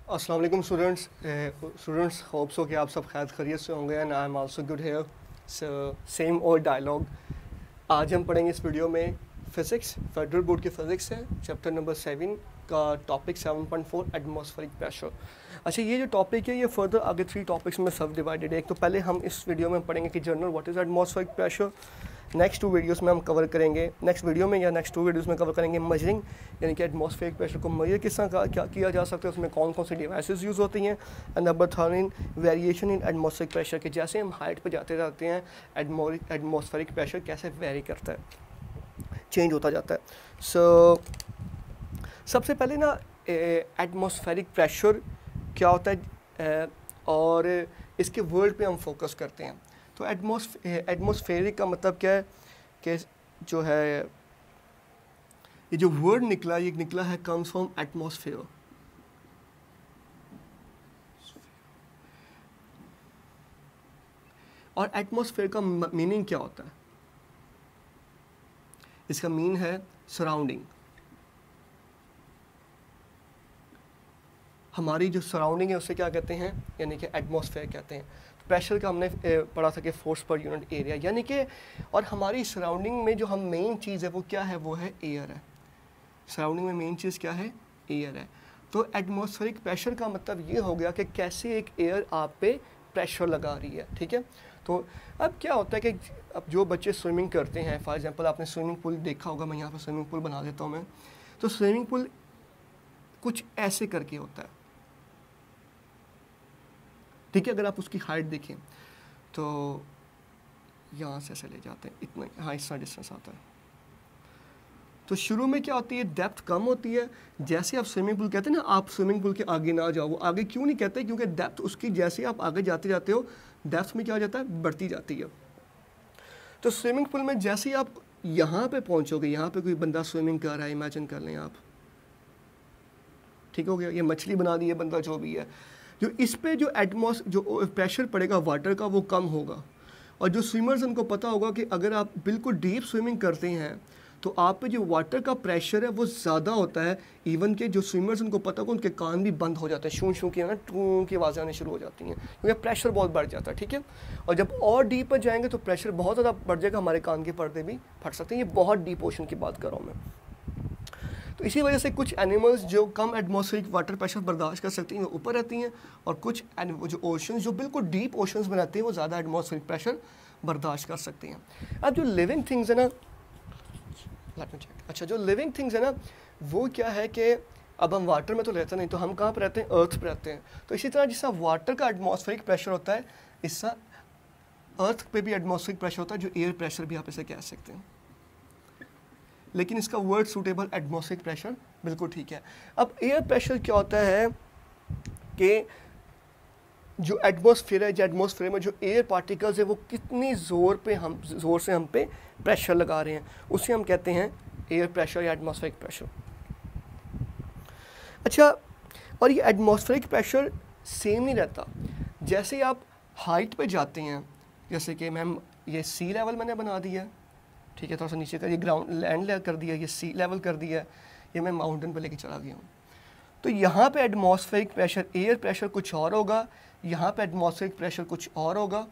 अस्सलाम वालेकुम students hope so कि आप सब खैर खैरियत से होंगे and I am also good here. So same और डायलॉग। आज हम पढ़ेंगे इस वीडियो में फ़िज़िक्स, फेडरल बोर्ड की फ़िज़िक्स है, चैप्टर नंबर 7 का टॉपिक 7.4 एटमॉस्फेरिक प्रेशर। अच्छा, ये जो टॉपिक है ये फर्दर आगे 3 टॉपिक्स में सब डिवाइडेड है। एक तो पहले हम इस वीडियो में पढ़ेंगे कि general what is atmospheric pressure. Next 2 videos में हम कवर करेंगे, नेक्स्ट वीडियो में या नेक्स्ट 2 वीडियोस में कवर करेंगे मजरिंग, यानी कि एटमॉस्फेरिक प्रेशर को मेजर किस तरह क्या किया जा सकता है, उसमें कौन कौन सी डिवाइसेस यूज़ होती हैं। And number 3 variation in atmospheric pressure के जैसे हम हाइट पर जाते जाते हैं एटमॉस्फेरिक प्रेशर कैसे वेरी करता है, चेंज होता जाता है। सो सबसे पहले ना एटमॉस्फेरिक प्रेशर क्या होता है और इसके वर्ड पे हम फोकस करते हैं। तो एटमॉस्फेरिक का मतलब क्या है कि जो है ये जो वर्ड निकला, ये निकला है कम्स फ्रॉम एटमॉस्फेयर। और एटमॉस्फेयर का मीनिंग क्या होता है? इसका मीन है सराउंडिंग। हमारी जो सराउंडिंग है उसे क्या कहते हैं, यानी कि एटमॉस्फेयर कहते हैं। प्रेशर का हमने पढ़ा था कि फोर्स पर यूनिट एरिया, यानी कि और हमारी सराउंडिंग में जो हम मेन चीज़ है वो क्या है, वो है एयर है। सराउंडिंग में मेन चीज़ क्या है, एयर है। तो एटमॉस्फेरिक प्रेशर का मतलब ये हो गया कि कैसे एक एयर आप पे प्रेशर लगा रही है, ठीक है। तो अब क्या होता है कि अब जो बच्चे स्विमिंग करते हैं, फॉर एग्जांपल आपने स्विमिंग पूल देखा होगा, मैं यहाँ पर स्विमिंग पूल बना देता हूँ मैं। तो स्विमिंग पूल कुछ ऐसे करके होता है, ठीक है। अगर आप उसकी हाइट देखें तो यहाँ से ऐसे ले जाते हैं, इतना, हाँ, इतना डिस्टेंस आता है। तो शुरू में क्या होती है, डेप्थ कम होती है। जैसे आप स्विमिंग पूल कहते हैं ना, आप स्विमिंग पूल के आगे ना जाओ, वो आगे क्यों नहीं कहते, क्योंकि डेप्थ उसकी जैसे आप आगे जाते जाते हो डेप्थ में क्या हो जाता है, बढ़ती जाती है। तो स्विमिंग पूल में जैसे ही आप यहाँ पे पहुँचोगे, यहाँ पे कोई बंदा स्विमिंग कर रहा है, इमेजिन कर लें आप, ठीक हो गया, ये मछली बना दी है बंदा, जो भी है, जो इस पे जो जो प्रेशर पड़ेगा वाटर का वो कम होगा। और जो स्विमर्स उनको पता होगा कि अगर आप बिल्कुल डीप स्विमिंग करते हैं तो आप पे जो वाटर का प्रेशर है वो ज़्यादा होता है। इवन के जो स्विमर्स उनको पता होगा उनके कान भी बंद हो जाते हैं, शू शू की ना टू की आवाज़ें आनी शुरू हो जाती हैं, क्योंकि प्रेशर बहुत बढ़ जाता है, ठीक है। और जब और डीप पर जाएंगे तो प्रेशर बहुत ज़्यादा बढ़ जाएगा, हमारे कान के पर्दे भी फट सकते हैं। ये बहुत डीप ओशन की बात कर रहा हूँ मैं। तो इसी वजह से कुछ एनिमल्स जो कम एटमॉस्फेरिक वाटर प्रेशर बर्दाश्त कर सकती हैं वो ऊपर रहती हैं, और कुछ जो ओशंस जो बिल्कुल डीप ओशंस में रहती हैं वो ज़्यादा एटमॉस्फेरिक प्रेशर बर्दाश्त कर सकती हैं। अब जो लिविंग थिंग्स है ना, अच्छा, जो लिविंग थिंग्स है ना वो क्या है कि अब हम वाटर में तो रहते नहीं, तो हम कहाँ पर रहते हैं, अर्थ पर रहते हैं। तो इसी तरह जिस तरह वाटर का एटमॉस्फेरिक प्रेशर होता है, इसका अर्थ पे भी एटमॉस्फेरिक प्रेशर होता है, जो एयर प्रेशर भी आप इसे कह सकते हैं, लेकिन इसका वर्ड सूटेबल एटमॉस्फेरिक प्रेशर बिल्कुल ठीक है। अब एयर प्रेशर क्या होता है कि जो एटमॉस्फेयर है, जो एटमॉस्फेयर में जो एयर पार्टिकल्स है वो कितनी ज़ोर से हम पे प्रेशर लगा रहे हैं, उसे हम कहते हैं एयर प्रेशर या एटमॉस्फेरिक प्रेशर। अच्छा, और ये एटमॉस्फेरिक प्रेशर सेम नहीं रहता। जैसे आप हाइट पे जाते हैं, जैसे कि मैम ये सी लेवल मैंने बना दिया है, ठीक है, थोड़ा सा नीचे का ये ग्राउंड लैंड कर दिया, ये सी लेवल कर दिया, ये मैं माउंटेन पे लेके चला गया हूँ। तो यहाँ पे एटमॉस्फेरिक प्रेशर, एयर प्रेशर कुछ और होगा, यहाँ पे एटमॉस्फेरिक प्रेशर कुछ और होगा,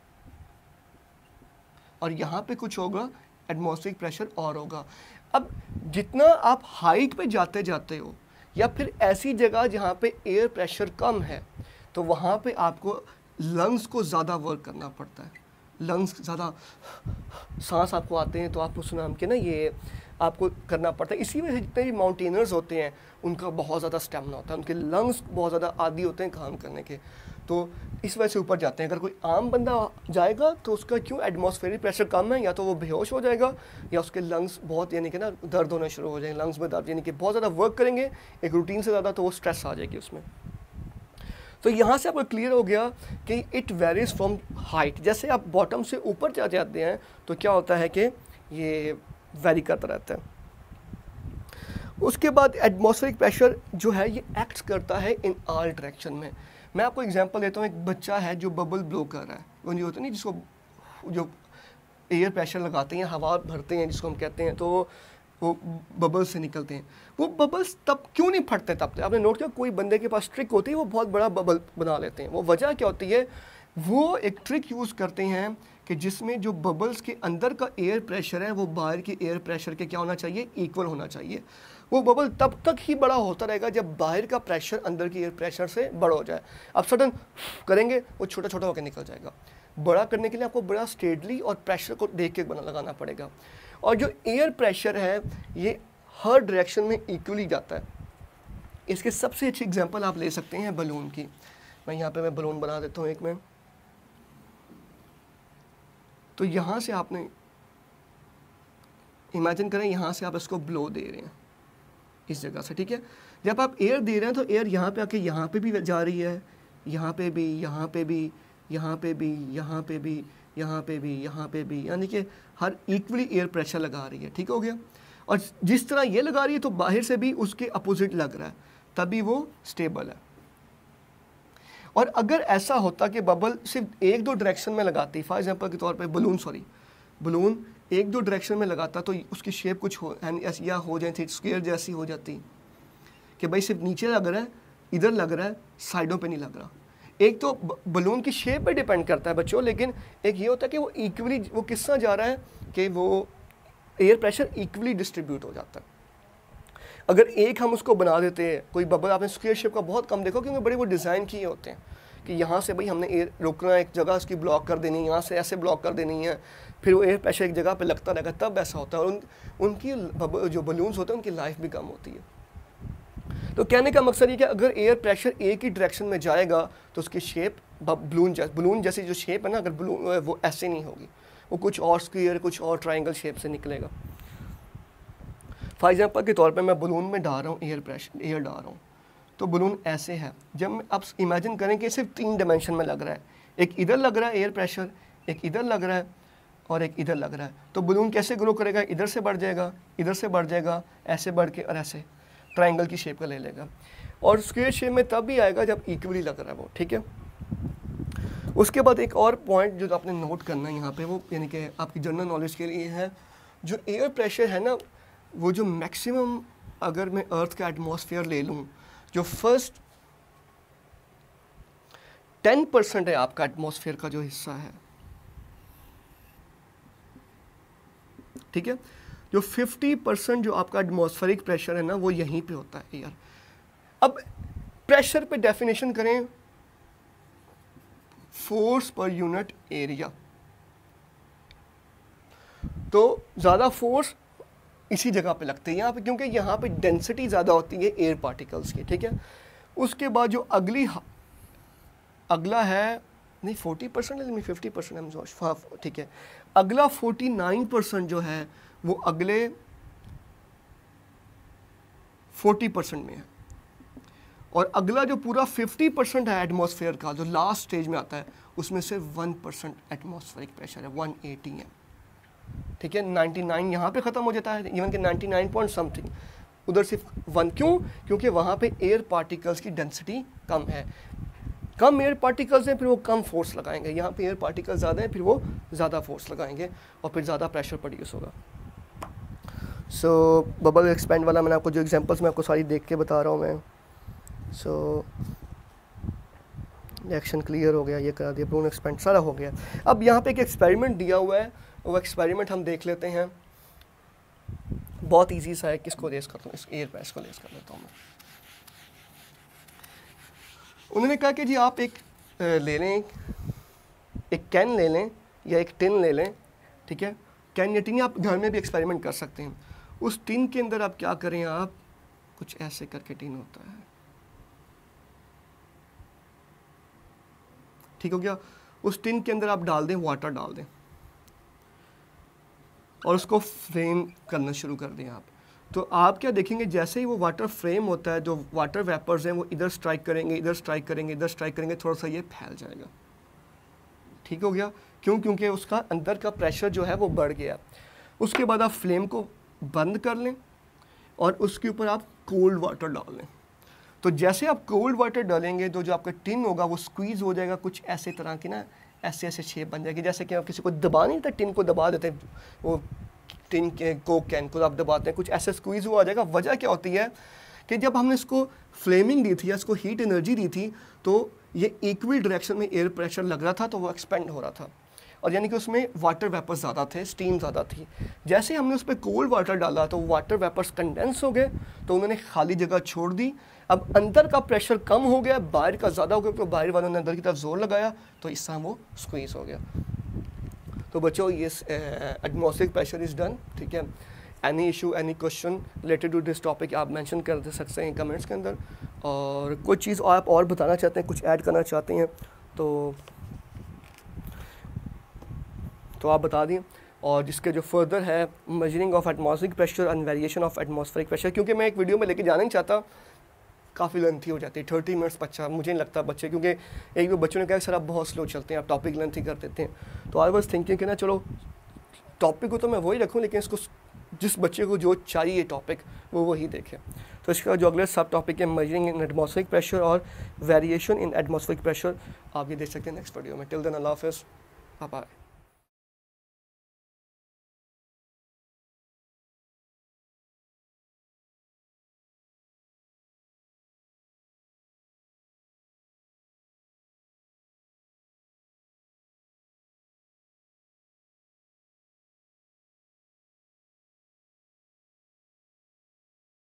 और यहाँ पे कुछ होगा, एटमॉस्फेरिक प्रेशर और होगा। अब जितना आप हाइट पे जाते जाते हो या फिर ऐसी जगह जहाँ पे एयर प्रेशर कम है, तो वहाँ पे आपको लंग्स को ज़्यादा वर्क करना पड़ता है। लंग्स ज़्यादा सांस आपको आते हैं तो आपको सुना के ना ये आपको करना पड़ता है। इसी वजह से जितने भी माउंटेनर्स होते हैं उनका बहुत ज़्यादा स्टेमिना होता है, उनके लंग्स बहुत ज़्यादा आदी होते हैं काम करने के, तो इस वजह से ऊपर जाते हैं। अगर कोई आम बंदा जाएगा तो उसका क्यों एटमॉस्फेरिक प्रेशर कम है, या तो वो बेहोश हो जाएगा या उसके लंग्स बहुत, यानी कि ना दर्द होना शुरू हो जाएंगे, लंग्स में दर्द, यानी कि बहुत ज़्यादा वर्क करेंगे एक रूटीन से ज़्यादा, तो वो स्ट्रेस आ जाएगी उसमें। तो यहाँ से आपको क्लियर हो गया कि इट वेरीज फ्रॉम हाइट। जैसे आप बॉटम से ऊपर जा जाते हैं तो क्या होता है कि ये वेरी करता रहता है। उसके बाद एटमॉस्फेरिक प्रेशर जो है ये एक्ट करता है इन ऑल डायरेक्शन में। मैं आपको एग्जांपल देता हूँ, एक बच्चा है जो बबल ब्लो कर रहा है, वो नहीं होता नहीं जिसको जो एयर प्रेशर लगाते हैं, हवा भरते हैं जिसको हम कहते हैं, तो वो बबल्स से निकलते हैं। वो बबल्स तब क्यों नहीं फटते? तब आपने नोट किया कोई बंदे के पास ट्रिक होती है, वो बहुत बड़ा बबल बना लेते हैं। वो वजह क्या होती है? वो एक ट्रिक यूज़ करते हैं कि जिसमें जो बबल्स के अंदर का एयर प्रेशर है वो बाहर के एयर प्रेशर के क्या होना चाहिए? इक्वल होना चाहिए। वो बबल तब तक ही बड़ा होता रहेगा जब बाहर का प्रेशर अंदर के एयर प्रेशर से बड़ा हो जाए। अब सडन करेंगे वो छोटा छोटा होकर निकल जाएगा। बड़ा करने के लिए आपको बड़ा स्टेडली और प्रेशर को देख के लगाना पड़ेगा। और जो एयर प्रेशर है ये हर डायरेक्शन में इक्वली जाता है। इसके सबसे अच्छी एग्जांपल आप ले सकते हैं बलून की। मैं यहाँ पे मैं बलून बना देता हूँ एक में। तो यहाँ से आपने इमेजिन करें, यहाँ से आप इसको ब्लो दे रहे हैं इस जगह से, ठीक है। जब आप एयर दे रहे हैं तो एयर यहाँ पे आके यहाँ पे भी जा रही है, यहाँ पे भी, यहाँ पे भी, यहाँ पे भी, यहाँ पे भी, यहाँ पे भी, यहाँ पे भी, यानी कि हर इक्वली एयर प्रेशर लगा रही है। ठीक हो गया। और जिस तरह ये लगा रही है तो बाहर से भी उसके अपोजिट लग रहा है, तभी वो स्टेबल है। और अगर ऐसा होता कि बबल सिर्फ एक दो डायरेक्शन में लगाती, फॉर एग्जांपल के तौर पे बलून एक दो डायरेक्शन में लगाता तो उसकी शेप कुछ हो या हो जाती, स्क्वायर जैसी हो जाती कि भाई सिर्फ नीचे लग रहा है, इधर लग रहा है, साइडों पे नहीं लग रहा। एक तो बलून की शेप पे डिपेंड करता है बच्चों, लेकिन एक ये होता है कि वो इक्वली, वो किस तरह जा रहा है कि वो एयर प्रेशर इक्वली डिस्ट्रीब्यूट हो जाता है। अगर एक हम उसको बना देते हैं, कोई बबल आपने स्क्वायर शेप का बहुत कम देखो, क्योंकि बड़े वो डिज़ाइन किए होते हैं कि यहाँ से भाई हमने एयर रोकना है, एक जगह उसकी ब्लॉक कर देनी है, यहाँ से ऐसे ब्लॉक कर देनी है, फिर वो एयर प्रेशर एक जगह पे लगता रहेगा, तब ऐसा होता है। और उनकी जो बलून्स होते हैं उनकी लाइफ भी कम होती है। तो कहने का मकसद ये कि अगर एयर प्रेशर एक ही डायरेक्शन में जाएगा तो उसकी शेप बलून जैसी जो शेप है ना, अगर बलून वो ऐसे नहीं होगी, वो कुछ और स्क्वायर, कुछ और ट्राइंगल शेप से निकलेगा। फॉर एग्जाम्पल के तौर पे मैं बलून में डाल रहा हूँ एयर डाल रहा हूँ, तो बलून ऐसे है। जब आप इमेजिन करें कि सिर्फ 3 डायमेंशन में लग रहा है, एक इधर लग रहा है एयर प्रेशर, एक इधर लग रहा है और एक इधर लग रहा है, तो बलून कैसे ग्रो करेगा? इधर से बढ़ जाएगा, इधर से बढ़ जाएगा, ऐसे बढ़ के और ऐसे ट्राइंगल की शेप का ले लेगा। और स्क्वायर शेप में तब भी आएगा जब इक्वली लग रहा है वो, ठीक है। उसके बाद एक और पॉइंट जो आपने नोट करना है यहाँ पे, वो यानी कि आपकी जनरल नॉलेज के लिए है, जो एयर प्रेशर है ना, वो जो मैक्सिमम, अगर मैं अर्थ का एटमॉस्फेयर ले लूँ, जो फर्स्ट 10% है आपका एटमॉस्फेयर का जो हिस्सा है, ठीक है, जो 50% जो आपका एटमॉस्फेरिक प्रेशर है ना, वो यहीं पे होता है एयर। अब प्रेशर पे डेफिनेशन करें, फोर्स पर यूनिट एरिया, तो ज़्यादा फोर्स इसी जगह पे लगते हैं यहाँ पे, क्योंकि यहाँ पे डेंसिटी ज़्यादा होती है एयर पार्टिकल्स की, ठीक है। उसके बाद जो अगला है, नहीं 40% है, 50%, ठीक है। अगला 49% जो है वो अगले 40% में है। और अगला जो पूरा 50% है एटमॉस्फेयर का, जो लास्ट स्टेज में आता है, उसमें से 1% एटमॉस्फेरिक प्रेशर है, 180 है, ठीक है। 99 यहाँ पे ख़त्म हो जाता है, इवन के 99 पॉइंट समथिंग, उधर सिर्फ 1। क्यों? क्योंकि वहाँ पे एयर पार्टिकल्स की डेंसिटी कम है, कम एयर पार्टिकल्स हैं, फिर वो कम फोर्स लगाएंगे। यहाँ पे एयर पार्टिकल्स ज़्यादा हैं, फिर वो ज़्यादा फोर्स लगाएंगे और फिर ज़्यादा प्रेशर प्रोड्यूस होगा। सो बबल एक्सपेंड वाला मैंने आपको जो एग्जांपल्स मैं आपको सारी देख के बता रहा हूँ मैं। सो रिएक्शन क्लियर हो गया, ये करा दिया, बलून एक्सपेंड सारा हो गया। अब यहाँ पे एक एक्सपेरिमेंट दिया हुआ है, वो एक्सपेरिमेंट हम देख लेते हैं। बहुत ईजी सा है, किसको रेस करता हूँ, इस एयर प्रेस को रेस कर लेता हूँ मैं। उन्होंने कहा कि जी आप एक ले लें, एक कैन ले लें या एक टिन ले लें, ठीक है। कैन या टिन, आप घर में भी एक्सपेरिमेंट कर सकते हैं। उस टिन के अंदर आप क्या करें, आप कुछ ऐसे करके टिन होता है, ठीक हो गया। उस टिन के अंदर आप डाल दें, वाटर डाल दें और उसको फ्रेम करना शुरू कर दें आप। तो आप क्या देखेंगे, जैसे ही वो वाटर फ्रेम होता है, जो वाटर वेपर्स हैं वो इधर स्ट्राइक करेंगे, इधर स्ट्राइक करेंगे, इधर स्ट्राइक करेंगे, थोड़ा सा ये फैल जाएगा, ठीक हो गया। क्यों? क्योंकि उसका अंदर का प्रेशर जो है वो बढ़ गया। उसके बाद आप फ्लेम को बंद कर लें और उसके ऊपर आप कोल्ड वाटर डाल लें। तो जैसे आप कोल्ड वाटर डालेंगे तो जो आपका टिन होगा वो स्क्वीज़ हो जाएगा, कुछ ऐसे तरह की ना, ऐसे ऐसे शेप बन जाएगी, जैसे कि आप किसी को दबा नहीं देते, टिन को दबा देते हैं, वो टिन के कोक कैन को आप दबाते हैं, कुछ ऐसे स्क्वीज़ हुआ आ जाएगा। वजह क्या होती है कि जब हमने इसको फ्लेमिंग दी थी या इसको हीट एनर्जी दी थी तो ये इक्वल डायरेक्शन में एयर प्रेशर लग रहा था, तो वो एक्सपेंड हो रहा था, और यानी कि उसमें वाटर वेपर्स ज़्यादा थे, स्टीम ज़्यादा थी। जैसे हमने उस पर कोल्ड वाटर डाला तो वाटर वेपर्स कंडेंस हो गए, तो उन्होंने खाली जगह छोड़ दी। अब अंदर का प्रेशर कम हो गया, बाहर का ज़्यादा हो गया, तो बाहर वालों ने अंदर की तरफ जोर लगाया, तो इससे वो स्क्वीज़ हो गया। तो बच्चों ये एटमॉस्फेरिक प्रेशर इज़ डन, ठीक है। Any issue, any question related to this topic आप मेंशन कर दे सकते हैं कमेंट्स के अंदर, और कोई चीज़ आप और बताना चाहते हैं, कुछ ऐड करना चाहते हैं तो आप बता दें। और जिसके जो फर्दर है measuring of atmospheric pressure and variation of atmospheric pressure, क्योंकि मैं एक वीडियो में लेके जाना नहीं चाहता, काफ़ी लेंथी हो जाती है, 30 मिनट्स बच्चा, मुझे नहीं लगता बच्चे, क्योंकि एक दो बच्चों ने कहा सर आप बहुत स्लो चलते हैं, आप टॉपिक लेंथी कर देते हैं। तो आई वाज थिंकिंग कि ना चलो टॉपिक को तो मैं वही रखूँ, लेकिन इसको जिस बच्चे को जो चाहिए टॉपिक वो वही देखे। तो इसका जो अगले सब टॉपिक है मेजरिंग इन एटमॉस्फेरिक प्रेशर और वेरिएशन इन एटमॉस्फेरिक प्रेशर, आप ये देख सकते हैं नेक्स्ट वीडियो में। टिल देन अल्लाह हाफ़िज़, बाय बाय।